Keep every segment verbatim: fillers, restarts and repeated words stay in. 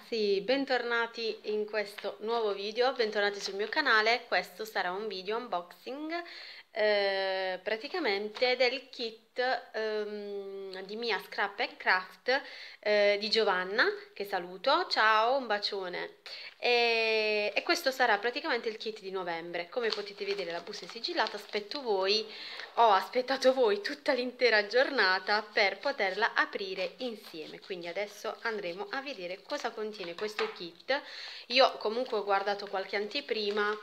ragazzi, bentornati in questo nuovo video, bentornati sul mio canale. Questo sarà un video unboxing eh, praticamente del kit ehm, di Mia Scrap and Craft eh, di Giovanna, che saluto, ciao, un bacione. E, e questo sarà praticamente il kit di novembre. Come potete vedere, la busta è sigillata. Aspetto voi, ho aspettato voi tutta l'intera giornata per poterla aprire insieme, quindi adesso andremo a vedere cosa contiene questo kit. Io comunque ho guardato qualche anteprima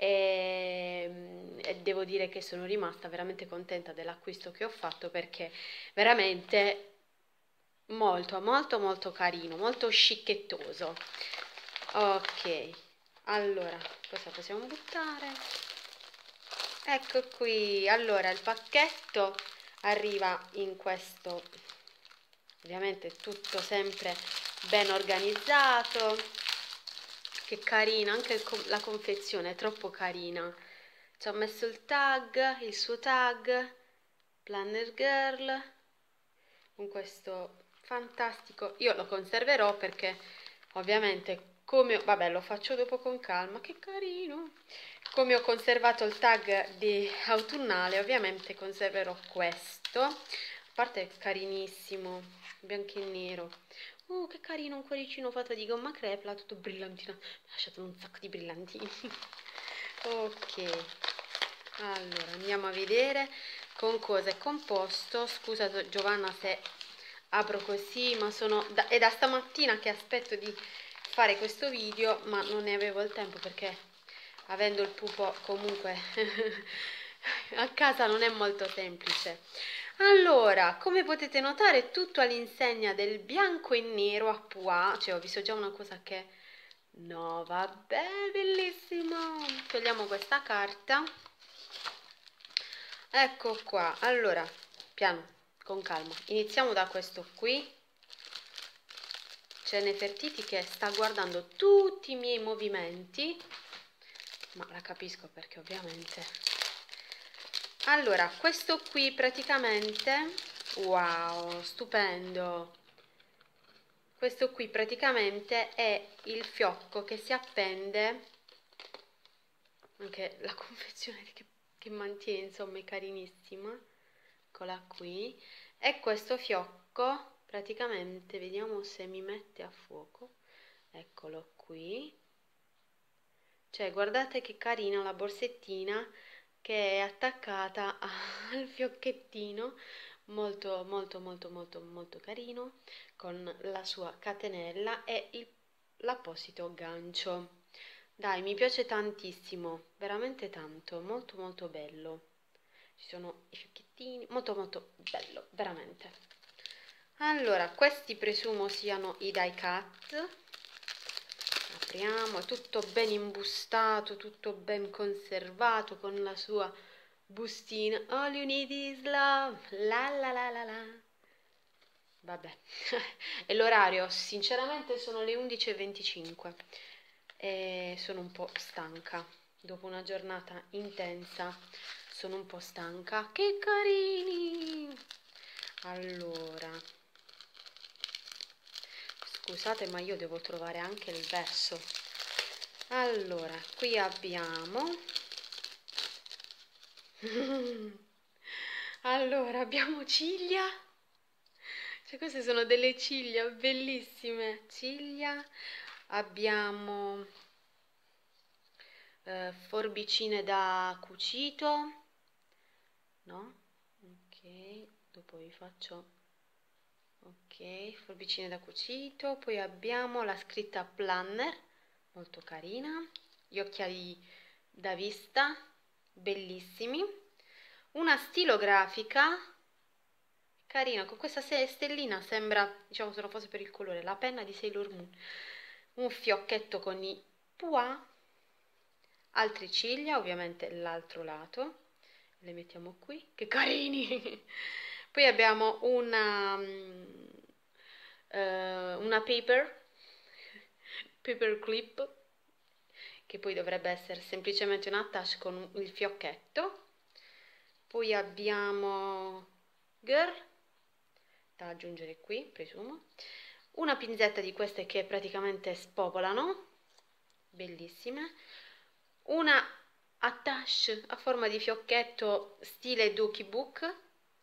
e, e devo dire che sono rimasta veramente contenta dell'acquisto che ho fatto, perché veramente molto molto molto carino, molto scicchettoso. Ok, allora cosa possiamo buttare? Ecco qui, allora il pacchetto arriva in questo, ovviamente tutto sempre ben organizzato. Che carina, anche la confezione è troppo carina. Ci ho messo il tag, il suo tag, Planner Girl, con questo fantastico, io lo conserverò perché ovviamente come, vabbè, lo faccio dopo con calma, che carino. Come ho conservato il tag di autunnale, ovviamente conserverò questo. A parte è carinissimo, bianco e nero. Oh, che carino, un cuoricino fatto di gomma crepla, tutto brillantino. Mi ha lasciato un sacco di brillantini. Ok, allora andiamo a vedere con cosa è composto. Scusa Giovanna se apro così, ma sono da, è da stamattina che aspetto di fare questo video, ma non ne avevo il tempo perché avendo il pupo comunque a casa non è molto semplice. Allora, come potete notare è tutto all'insegna del bianco e nero a pois, cioè ho visto già una cosa che no, vabbè, bellissimo. Togliamo questa carta. Ecco qua. Allora, piano, con calma. Iniziamo da questo qui. C'è Nefertiti che sta guardando tutti i miei movimenti, ma la capisco perché ovviamente. Allora, questo qui praticamente, wow, stupendo. Questo qui praticamente è il fiocco che si appende, anche la confezione che, che mantiene, insomma, è carinissima. Eccola qui. E questo fiocco praticamente, vediamo se mi mette a fuoco. Eccolo qui. Cioè, guardate che carina la borsettina che è attaccata al fiocchettino, molto molto molto molto molto carino, con la sua catenella e l'apposito gancio. Dai, mi piace tantissimo, veramente tanto, molto molto bello. Ci sono i fiocchettini, molto molto bello, veramente. Allora, questi presumo siano i die cut. Apriamo, è tutto ben imbustato, tutto ben conservato con la sua bustina. All you need is love, la la la la la. Vabbè, e l'orario, sinceramente sono le undici e venticinque e sono un po' stanca, dopo una giornata intensa sono un po' stanca. Che carini! Allora, scusate ma io devo trovare anche il verso. Allora, qui abbiamo allora abbiamo ciglia, cioè queste sono delle ciglia bellissime, ciglia, abbiamo eh, forbicine da cucito, no? Ok, dopo vi faccio, ok, forbicine da cucito, poi abbiamo la scritta planner, molto carina, gli occhiali da vista, bellissimi, una stilografica carina, con questa stellina sembra, diciamo se non fosse per il colore, la penna di Sailor Moon, un fiocchetto con i pois, altre ciglia, ovviamente l'altro lato, le mettiamo qui, che carini! Poi abbiamo una, um, uh, una paper, paper clip, che poi dovrebbe essere semplicemente un attach con il fiocchetto. Poi abbiamo girl, da aggiungere qui, presumo, una pinzetta di queste che praticamente spopolano, bellissime, una attache a forma di fiocchetto stile Dookie Book,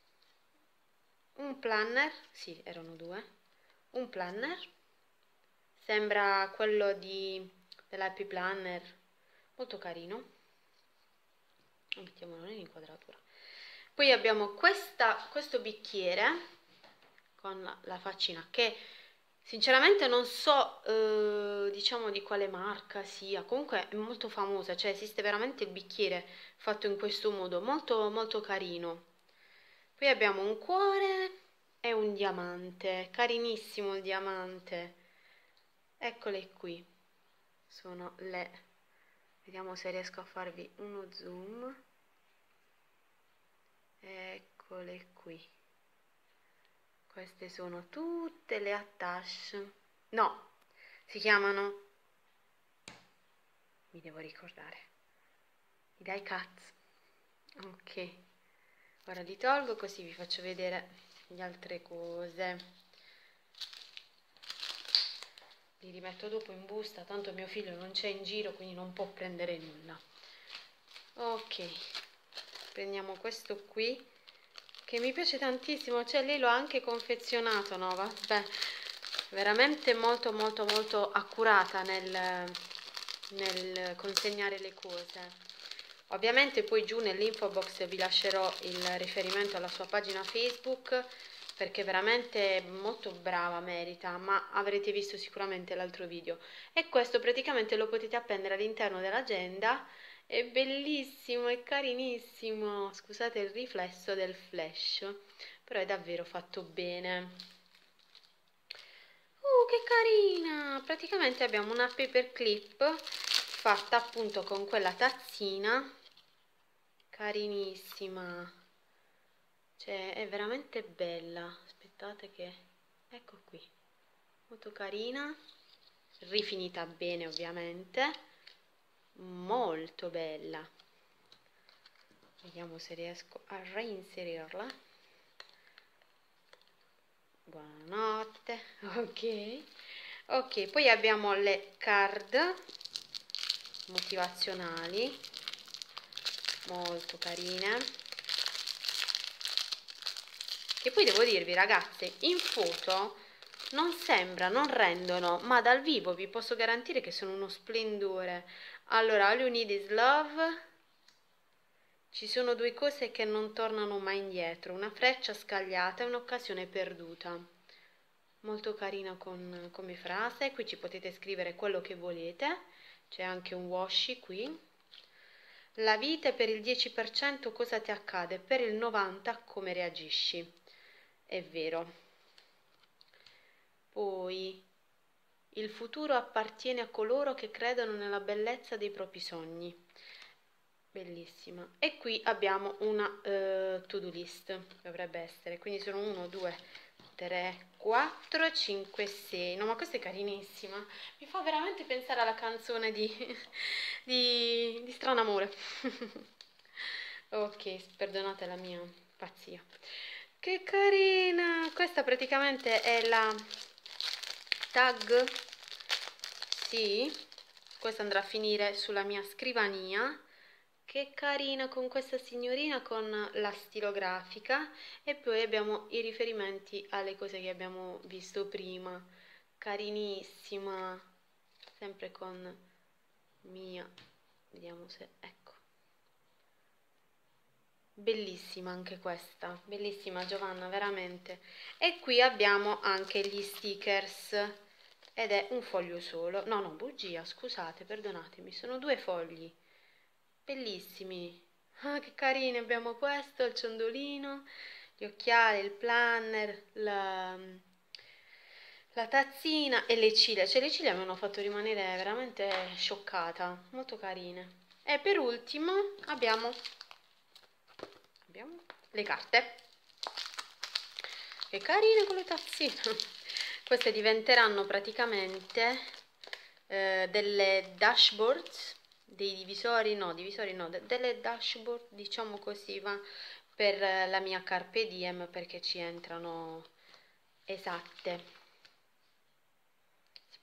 un planner, sì, erano due, un planner, sembra quello di, dell'Happy Planner, molto carino, lo mettiamolo nell'inquadratura. Poi abbiamo questa, questo bicchiere con la, la faccina che sinceramente non so eh, diciamo di quale marca sia, comunque è molto famosa, cioè esiste veramente il bicchiere fatto in questo modo, molto molto carino. Poi abbiamo un cuore e un diamante, carinissimo il diamante, eccole qui, sono le, vediamo se riesco a farvi uno zoom, eccole qui. Queste sono tutte le attache. No, si chiamano, mi devo ricordare, i die cuts. Ok, ora li tolgo così vi faccio vedere le altre cose. Li rimetto dopo in busta, tanto mio figlio non c'è in giro, quindi non può prendere nulla. Ok, prendiamo questo qui, che mi piace tantissimo, cioè lei lo ha anche confezionato, no? Vabbè, veramente molto molto molto accurata nel, nel consegnare le cose. Ovviamente poi giù nell'info box vi lascerò il riferimento alla sua pagina Facebook, perché veramente molto brava, merita, ma avrete visto sicuramente l'altro video. E questo praticamente lo potete appendere all'interno dell'agenda, è bellissimo, è carinissimo, scusate il riflesso del flash, però è davvero fatto bene. Uh, che carina! Praticamente abbiamo una paperclip fatta appunto con quella tazzina, carinissima, cioè è veramente bella. Aspettate che, ecco qui, molto carina, rifinita bene ovviamente, molto bella. Vediamo se riesco a reinserirla. Buonanotte. Ok, ok, poi abbiamo le card motivazionali, molto carine, che poi devo dirvi ragazze, in foto non sembra, non rendono, ma dal vivo vi posso garantire che sono uno splendore. Allora, all you need is love, ci sono due cose che non tornano mai indietro, una freccia scagliata e un'occasione perduta. Molto carina con, come frase, qui ci potete scrivere quello che volete, c'è anche un washi qui. La vita è per il dieci per cento cosa ti accade, per il novanta per cento come reagisci. È vero. Poi, il futuro appartiene a coloro che credono nella bellezza dei propri sogni. Bellissima. E qui abbiamo una uh, to-do list, dovrebbe essere, quindi sono uno, due, tre, quattro, cinque, sei. No, ma questa è carinissima. Mi fa veramente pensare alla canzone di, di, di Stranamore. Ok, perdonate la mia pazzia. Che carina! Questa praticamente è la tag. Sì, questa andrà a finire sulla mia scrivania. Che carina con questa signorina con la stilografica, e poi abbiamo i riferimenti alle cose che abbiamo visto prima. Carinissima, sempre con mia, vediamo se, ecco, bellissima anche questa, bellissima Giovanna, veramente. E qui abbiamo anche gli stickers ed è un foglio solo, no no, bugia, scusate, perdonatemi, sono due fogli, bellissimi. Ah, che carini, abbiamo questo, il ciondolino, gli occhiali, il planner, la, la tazzina e le ciglia. Cioè le ciglia mi hanno fatto rimanere veramente scioccata, molto carine. E per ultimo abbiamo, abbiamo le carte. Che carine con le tazzine. Queste diventeranno praticamente eh, delle dashboards, dei divisori, no, divisori no, de delle dashboard, diciamo così, va, per la mia Carpe Diem, perché ci entrano esatte.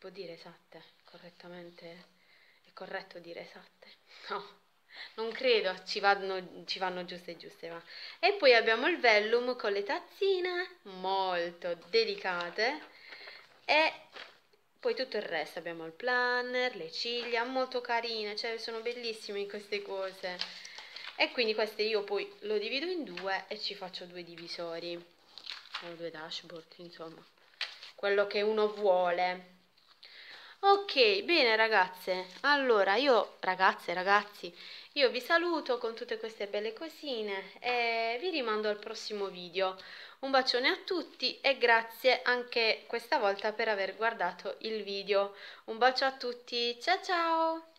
può dire esatte? Correttamente? È corretto dire esatte? No, non credo, ci vanno, ci vanno giuste giuste, va. E poi abbiamo il vellum con le tazzine, molto delicate, e poi tutto il resto, abbiamo il planner, le ciglia, molto carine, cioè sono bellissime queste cose. E quindi queste io poi lo divido in due e ci faccio due divisori, o due dashboard, insomma, quello che uno vuole. Ok, bene ragazze, allora io, ragazze, ragazzi, io vi saluto con tutte queste belle cosine e vi rimando al prossimo video. Un bacione a tutti e grazie anche questa volta per aver guardato il video. Un bacio a tutti, ciao ciao!